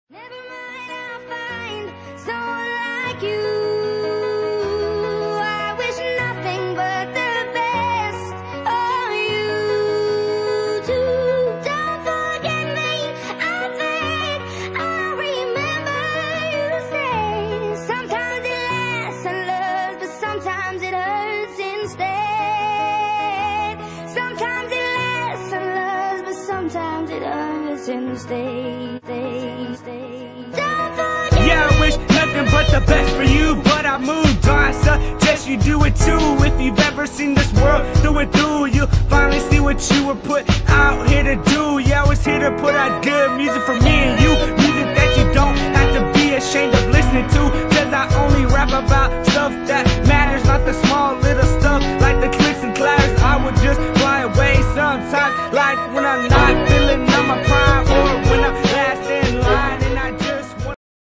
Never mind, I'll find someone like you. I wish nothing but the best of you too. Don't forget me, I think I remember you say sometimes it lasts and loves, but sometimes it hurts instead. Sometimes it lasts and loves, but sometimes it hurts instead. Yeah, I wish nothing but the best for you, but I moved on. Suggest you do it too. If you've ever seen this world through and through, you'll finally see what you were put out here to do. Yeah, I was here to put out good music for me and you.